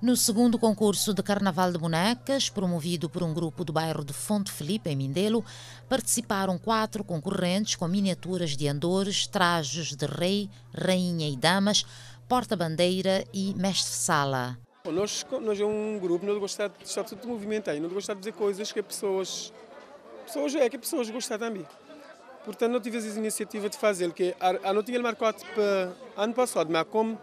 No segundo concurso de Carnaval de Bonecas, promovido por um grupo do bairro de Fonte Felipe, em Mindelo, participaram 4 concorrentes com miniaturas de andores, trajes de rei, rainha e damas, porta-bandeira e mestre-sala. Nós é um grupo, nós gostamos de estar tudo movimentado, nós gostamos de dizer coisas que pessoas gostam também. Portanto, não tive essa iniciativa de fazer, que não tinha marcado para ano passado, mas como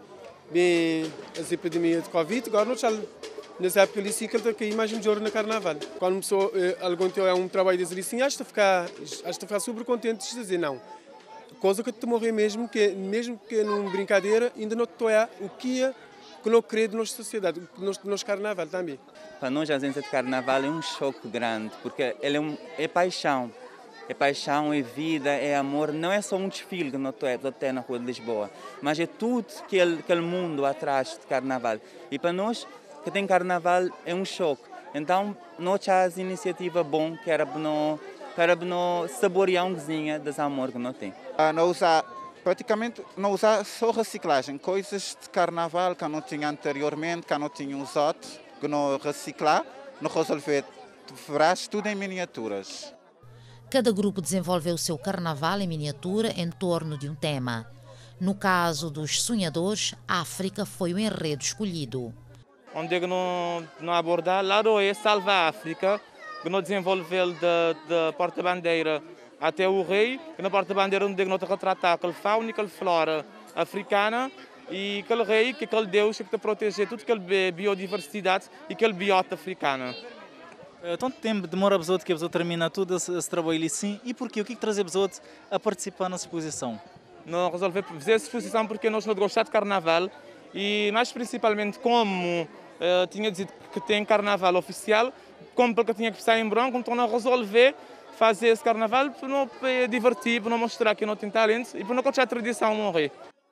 bem a epidemia de Covid, agora não está nessa época ali sim que ele tem mais melhor no Carnaval. Quando uma pessoa algum tempo é um trabalho desse ali sim, acho que ficar super contente de dizer não. Coisa que te morrer mesmo que numa brincadeira ainda não estou o que não creio na nossa sociedade, no nosso Carnaval também. Para nós, a agência de Carnaval é um choque grande, porque ele é paixão. É paixão, é vida, é amor. Não é só um desfile que nós temos na Rua de Lisboa, mas é tudo aquele mundo atrás de Carnaval. E para nós, que tem Carnaval, é um choque. Então, nós temos a iniciativa bom, que era para nós saborear um cozinha desse amor que nós temos. Praticamente não usar só reciclagem, coisas de Carnaval que não tinha anteriormente, que não tinha usado, que não reciclar, não resolver, verás tudo em miniaturas. Cada grupo desenvolveu o seu carnaval em miniatura em torno de um tema. No caso dos sonhadores, África foi o enredo escolhido. Onde não abordar, lá é Salva a África, que não desenvolveu da porta-bandeira até o rei, que na porta-bandeira onde nós retratar aquela fauna e aquela flora africana e aquele rei, que aquele Deus que te proteger toda aquela biodiversidade e aquela biota africana. Tanto tempo demora que a pessoa termina tudo esse trabalho assim, e porquê? O que traz a pessoa a participar na exposição? Não resolvi fazer essa exposição porque nós não gostamos de carnaval e mais principalmente como tinha dito que tem carnaval oficial, como porque tinha que estar em branco, então não resolver fazer esse carnaval para não divertir, para não mostrar que não tem talento e para não continuar a tradição morrer.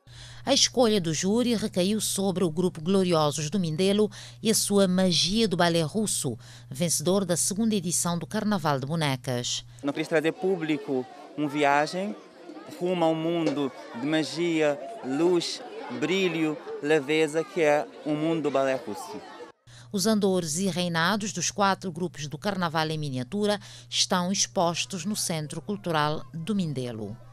A escolha do júri recaiu sobre o grupo Gloriosos do Mindelo e a sua Magia do Balé Russo, vencedor da segunda edição do Carnaval de Bonecas. Não queria trazer público uma viagem rumo ao mundo de magia, luz, brilho, leveza, que é o mundo do balé russo. Os andores e reinados dos 4 grupos do Carnaval em miniatura estão expostos no Centro Cultural do Mindelo.